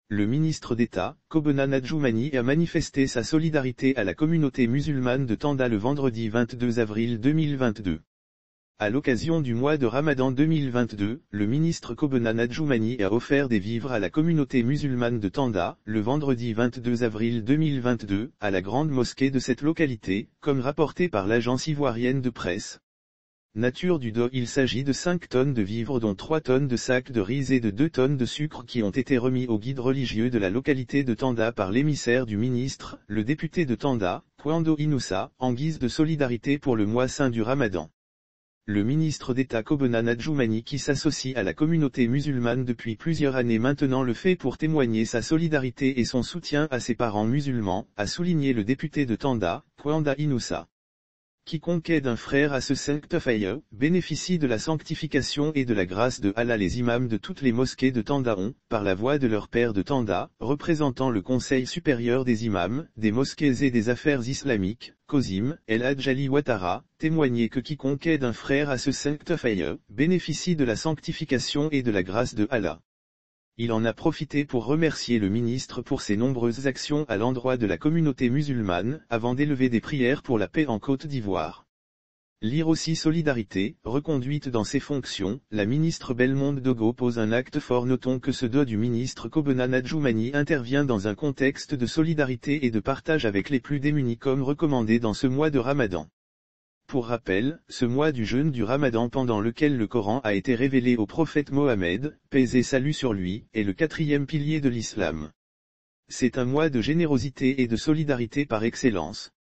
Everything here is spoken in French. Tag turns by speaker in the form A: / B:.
A: Le ministre d'État, Kobena Nadjoumani a manifesté sa solidarité à la communauté musulmane de Tanda le vendredi 22 avril 2022. À l'occasion du mois de Ramadan 2022, le ministre Kobena Nadjoumani a offert des vivres à la communauté musulmane de Tanda, le vendredi 22 avril 2022, à la grande mosquée de cette localité, comme rapporté par l'agence ivoirienne de presse. Nature du dos. Il s'agit de 5 tonnes de vivres dont 3 tonnes de sacs de riz et de 2 tonnes de sucre qui ont été remis au guide religieux de la localité de Tanda par l'émissaire du ministre, le député de Tanda, Kwando Inoussa, en guise de solidarité pour le mois saint du Ramadan. Le ministre d'État Kobena Nadjoumani, qui s'associe à la communauté musulmane depuis plusieurs années maintenant, le fait pour témoigner sa solidarité et son soutien à ses parents musulmans, a souligné le député de Tanda, Kwanda Inoussa. Quiconque aide un frère à ce sanctifier, bénéficie de la sanctification et de la grâce de Allah. Les imams de toutes les mosquées de Tanda ont, par la voix de leur père de Tanda, représentant le Conseil supérieur des imams, des mosquées et des affaires islamiques, Kozim, El Hadj Ali Ouattara, témoigné que quiconque aide un frère à ce sanctifier, bénéficie de la sanctification et de la grâce de Allah. Il en a profité pour remercier le ministre pour ses nombreuses actions à l'endroit de la communauté musulmane, avant d'élever des prières pour la paix en Côte d'Ivoire. Lire aussi solidarité, reconduite dans ses fonctions, la ministre Belmonde Dogo pose un acte fort. Notons que ce dos du ministre Kobena Nadjoumani intervient dans un contexte de solidarité et de partage avec les plus démunis comme recommandé dans ce mois de Ramadan. Pour rappel, ce mois du jeûne du Ramadan pendant lequel le Coran a été révélé au prophète Mohammed, paix et salut sur lui, est le 4e pilier de l'islam. C'est un mois de générosité et de solidarité par excellence.